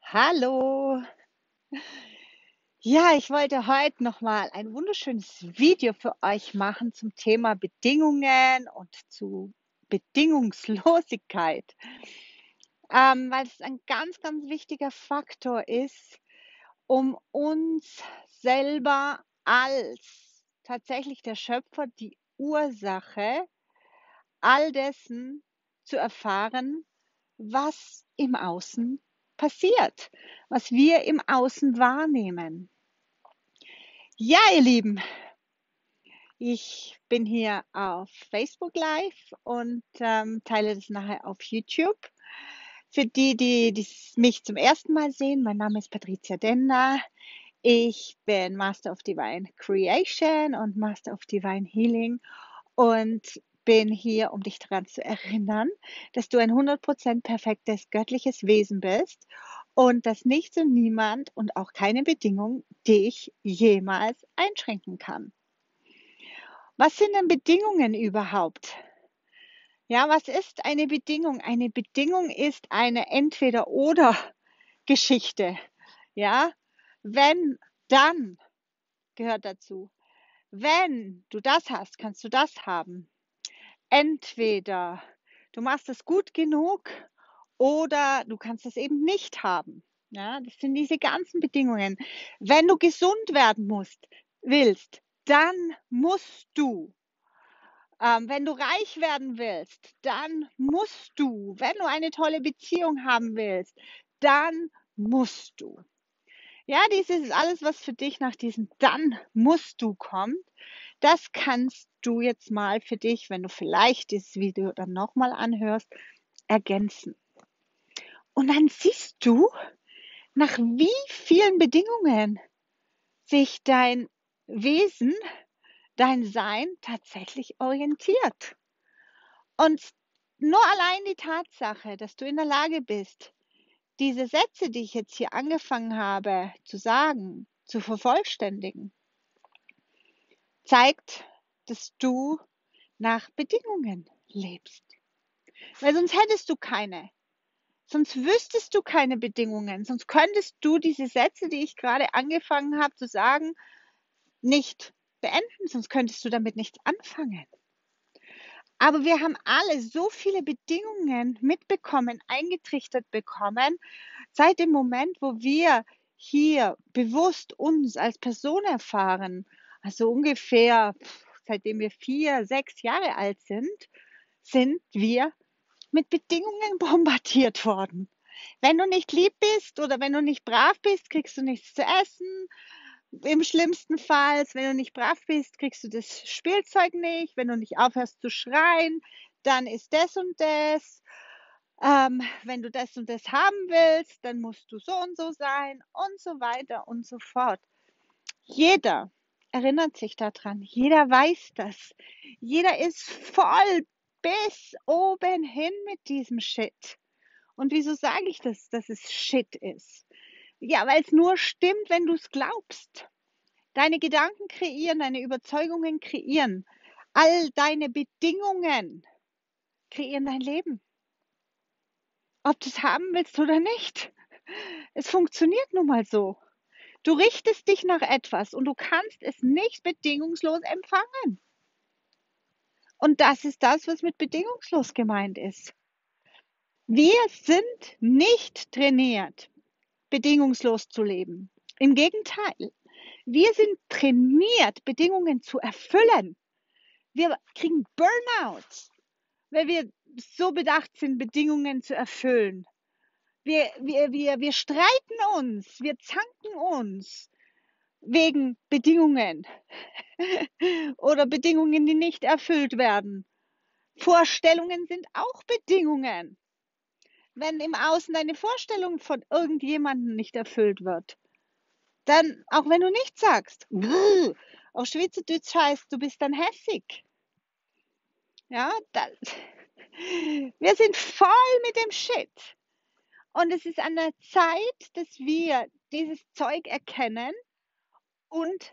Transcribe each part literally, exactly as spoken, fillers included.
Hallo. Ja, ich wollte heute noch mal ein wunderschönes Video für euch machen zum Thema Bedingungen und zu Bedingungslosigkeit, ähm, weil es ein ganz, ganz wichtiger Faktor ist, um uns selber als tatsächlich der Schöpfer, die Ursache all dessen zu erfahren, was im Außen passiert, was wir im Außen wahrnehmen. Ja, ihr Lieben, ich bin hier auf Facebook Live und ähm, teile das nachher auf YouTube. Für die, die dies, mich zum ersten Mal sehen, mein Name ist Patricia Denner. Ich bin Master of Divine Creation und Master of Divine Healing und bin hier, um dich daran zu erinnern, dass du ein hundert Prozent perfektes göttliches Wesen bist und dass nichts und niemand und auch keine Bedingung dich jemals einschränken kann. Was sind denn Bedingungen überhaupt? Ja, was ist eine Bedingung? Eine Bedingung ist eine Entweder-oder-Geschichte. Ja, wenn, dann gehört dazu. Wenn du das hast, kannst du das haben. Entweder du machst es gut genug oder du kannst es eben nicht haben. Ja, das sind diese ganzen Bedingungen. Wenn du gesund werden musst, willst, dann musst du. Ähm, wenn du reich werden willst, dann musst du. Wenn du eine tolle Beziehung haben willst, dann musst du. Ja, dieses alles, was für dich nach diesem dann musst du kommt, das kannst du jetzt mal für dich, wenn du vielleicht dieses Video dann nochmal anhörst, ergänzen. Und dann siehst du, nach wie vielen Bedingungen sich dein Wesen, dein Sein tatsächlich orientiert. Und nur allein die Tatsache, dass du in der Lage bist, diese Sätze, die ich jetzt hier angefangen habe zu sagen, zu vervollständigen, zeigt, dass du nach Bedingungen lebst. Weil sonst hättest du keine. Sonst wüsstest du keine Bedingungen. Sonst könntest du diese Sätze, die ich gerade angefangen habe zu sagen, nicht beenden. Sonst könntest du damit nichts anfangen. Aber wir haben alle so viele Bedingungen mitbekommen, eingetrichtert bekommen, seit dem Moment, wo wir hier bewusst uns als Person erfahren, also ungefähr seitdem wir vier, sechs Jahre alt sind, sind wir mit Bedingungen bombardiert worden. Wenn du nicht lieb bist oder wenn du nicht brav bist, kriegst du nichts zu essen. Im schlimmsten Fall, wenn du nicht brav bist, kriegst du das Spielzeug nicht. Wenn du nicht aufhörst zu schreien, dann ist das und das. Ähm, wenn du das und das haben willst, dann musst du so und so sein und so weiter und so fort. Jeder erinnert sich daran, jeder weiß das. Jeder ist voll bis oben hin mit diesem Shit. Und wieso sage ich das, dass es Shit ist? Ja, weil es nur stimmt, wenn du es glaubst. Deine Gedanken kreieren, deine Überzeugungen kreieren. All deine Bedingungen kreieren dein Leben. Ob du es haben willst oder nicht. Es funktioniert nun mal so. Du richtest dich nach etwas und du kannst es nicht bedingungslos empfangen. Und das ist das, was mit bedingungslos gemeint ist. Wir sind nicht trainiert, bedingungslos zu leben. Im Gegenteil, wir sind trainiert, Bedingungen zu erfüllen. Wir kriegen Burnouts, weil wir so bedacht sind, Bedingungen zu erfüllen. Wir, wir, wir, wir streiten uns, wir zanken uns wegen Bedingungen oder Bedingungen, die nicht erfüllt werden. Vorstellungen sind auch Bedingungen. Wenn im Außen deine Vorstellung von irgendjemandem nicht erfüllt wird, dann, auch wenn du nichts sagst, brrr, auf Schweizerdeutsch heißt, du bist dann hässig. Ja, das, wir sind voll mit dem Shit. Und es ist an der Zeit, dass wir dieses Zeug erkennen und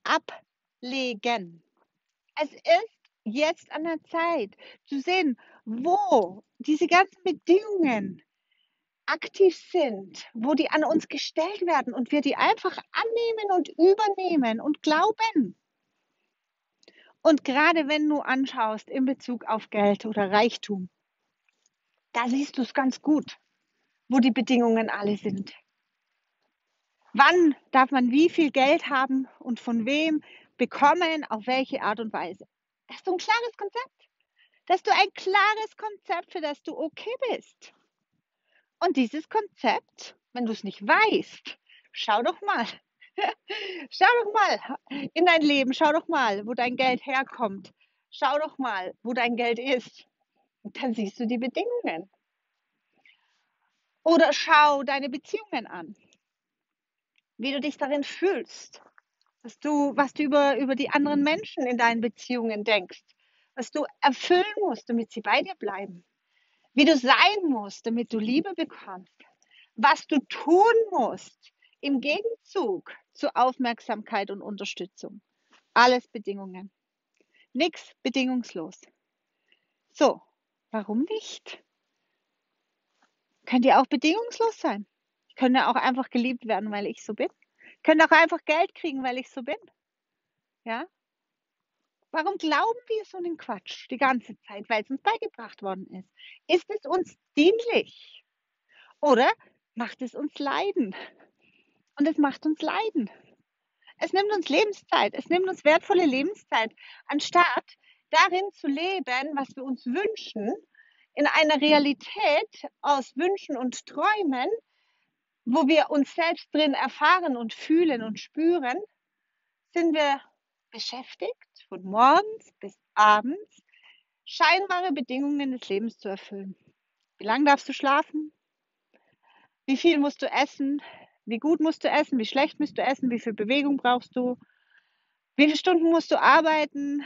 ablegen. Es ist jetzt an der Zeit zu sehen, wo diese ganzen Bedingungen aktiv sind, wo die an uns gestellt werden und wir die einfach annehmen und übernehmen und glauben. Und gerade wenn du anschaust in Bezug auf Geld oder Reichtum, da siehst du es ganz gut, wo die Bedingungen alle sind. Wann darf man wie viel Geld haben und von wem bekommen, auf welche Art und Weise. Hast du ein klares Konzept? Dass du ein klares Konzept, für das du okay bist. Und dieses Konzept, wenn du es nicht weißt, schau doch mal, schau doch mal in dein Leben, schau doch mal, wo dein Geld herkommt. Schau doch mal, wo dein Geld ist. Und dann siehst du die Bedingungen. Oder schau deine Beziehungen an, wie du dich darin fühlst, was du, was du über, über die anderen Menschen in deinen Beziehungen denkst, was du erfüllen musst, damit sie bei dir bleiben, wie du sein musst, damit du Liebe bekommst, was du tun musst im Gegenzug zu Aufmerksamkeit und Unterstützung. Alles Bedingungen. Nix bedingungslos. So, warum nicht? Könnt ihr auch bedingungslos sein? Ich könnte auch einfach geliebt werden, weil ich so bin. Ich könnte auch einfach Geld kriegen, weil ich so bin. Ja? Warum glauben wir so einen Quatsch die ganze Zeit? Weil es uns beigebracht worden ist. Ist es uns dienlich? Oder macht es uns leiden? Und es macht uns leiden. Es nimmt uns Lebenszeit. Es nimmt uns wertvolle Lebenszeit, anstatt darin zu leben, was wir uns wünschen, in einer Realität aus Wünschen und Träumen, wo wir uns selbst drin erfahren und fühlen und spüren, sind wir beschäftigt, von morgens bis abends scheinbare Bedingungen des Lebens zu erfüllen. Wie lange darfst du schlafen? Wie viel musst du essen? Wie gut musst du essen? Wie schlecht musst du essen? Wie viel Bewegung brauchst du? Wie viele Stunden musst du arbeiten?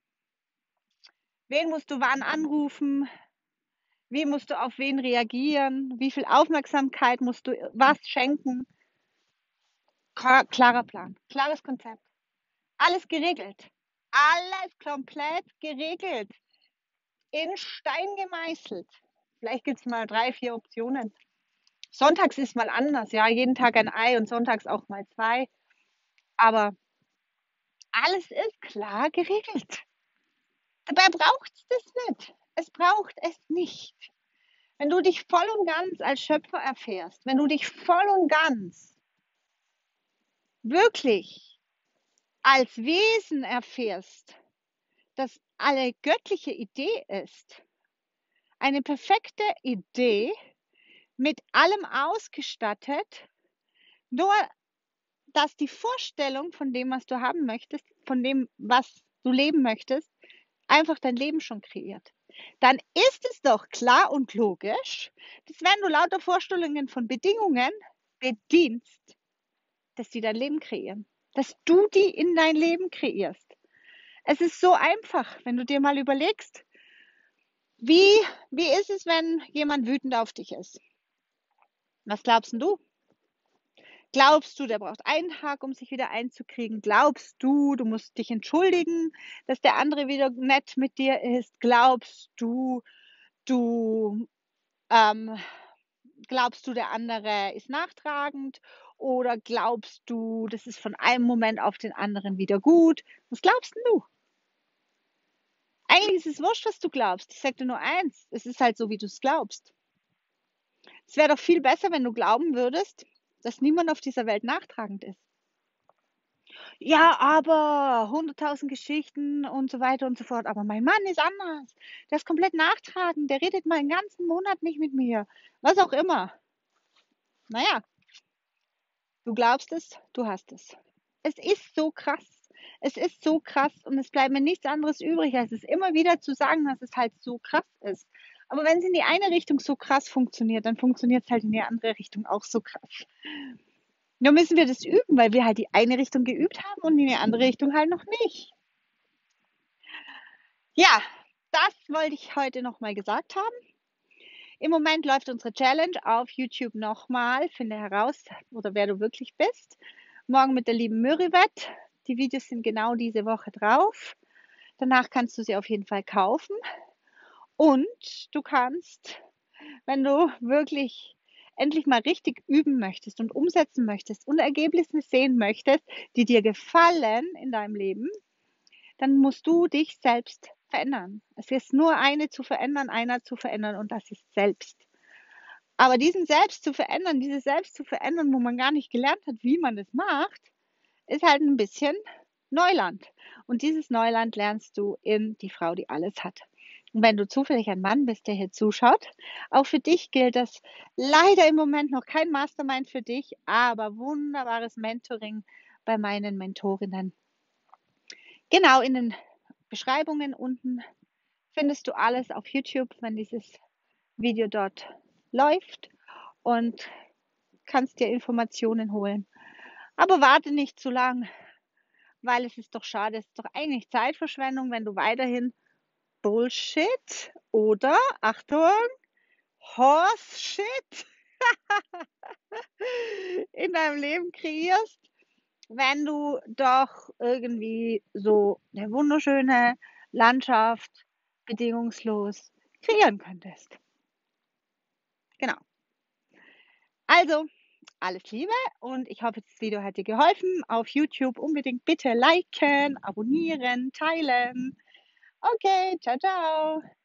Wen musst du wann anrufen? Wie musst du auf wen reagieren? Wie viel Aufmerksamkeit musst du was schenken? Klarer Plan, klares Konzept. Alles geregelt. Alles komplett geregelt. In Stein gemeißelt. Vielleicht gibt es mal drei, vier Optionen. Sonntags ist mal anders, ja, jeden Tag ein Ei und sonntags auch mal zwei. Aber alles ist klar geregelt. Dabei braucht es das nicht. Es braucht es nicht. Wenn du dich voll und ganz als Schöpfer erfährst, wenn du dich voll und ganz wirklich als Wesen erfährst, das eine göttliche Idee ist, eine perfekte Idee, mit allem ausgestattet, nur dass die Vorstellung von dem, was du haben möchtest, von dem, was du leben möchtest, einfach dein Leben schon kreiert. Dann ist es doch klar und logisch, dass wenn du lauter Vorstellungen von Bedingungen bedienst, dass die dein Leben kreieren, dass du die in dein Leben kreierst. Es ist so einfach, wenn du dir mal überlegst, wie, wie ist es, wenn jemand wütend auf dich ist? Was glaubst du? Glaubst du, der braucht einen Tag, um sich wieder einzukriegen? Glaubst du, du musst dich entschuldigen, dass der andere wieder nett mit dir ist? Glaubst du, du ähm, glaubst du, der andere ist nachtragend? Oder glaubst du, das ist von einem Moment auf den anderen wieder gut? Was glaubst du? Eigentlich ist es wurscht, was du glaubst. Ich sage dir nur eins, es ist halt so, wie du es glaubst. Es wäre doch viel besser, wenn du glauben würdest, dass niemand auf dieser Welt nachtragend ist. Ja, aber hunderttausend Geschichten und so weiter und so fort. Aber mein Mann ist anders. Der ist komplett nachtragend. Der redet mal einen ganzen Monat nicht mit mir. Was auch immer. Naja, du glaubst es, du hast es. Es ist so krass. Es ist so krass und es bleibt mir nichts anderes übrig, als es immer wieder zu sagen, dass es halt so krass ist. Aber wenn es in die eine Richtung so krass funktioniert, dann funktioniert es halt in die andere Richtung auch so krass. Nur müssen wir das üben, weil wir halt die eine Richtung geübt haben und in die andere Richtung halt noch nicht. Ja, das wollte ich heute nochmal gesagt haben. Im Moment läuft unsere Challenge auf YouTube nochmal. Finde heraus, oder wer du wirklich bist. Morgen mit der lieben Mürriwet. Die Videos sind genau diese Woche drauf. Danach kannst du sie auf jeden Fall kaufen. Und du kannst, wenn du wirklich endlich mal richtig üben möchtest und umsetzen möchtest und Ergebnisse sehen möchtest, die dir gefallen in deinem Leben, dann musst du dich selbst verändern. Es ist nur eine zu verändern, einer zu verändern und das ist selbst. Aber diesen selbst zu verändern, dieses selbst zu verändern, wo man gar nicht gelernt hat, wie man das macht, ist halt ein bisschen Neuland. Und dieses Neuland lernst du in Die Frau, die alles hat. Und wenn du zufällig ein Mann bist, der hier zuschaut, auch für dich gilt das leider im Moment noch kein Mastermind für dich, aber wunderbares Mentoring bei meinen Mentorinnen. Genau in den Beschreibungen unten findest du alles auf YouTube, wenn dieses Video dort läuft und kannst dir Informationen holen. Aber warte nicht zu lang, weil es ist doch schade, es ist doch eigentlich Zeitverschwendung, wenn du weiterhin Bullshit oder, Achtung, Horse Shit in deinem Leben kreierst, wenn du doch irgendwie so eine wunderschöne Landschaft bedingungslos kreieren könntest. Genau. Also, alles Liebe und ich hoffe, das Video hat dir geholfen. Auf YouTube unbedingt bitte liken, abonnieren, teilen. Okay, ciao, ciao.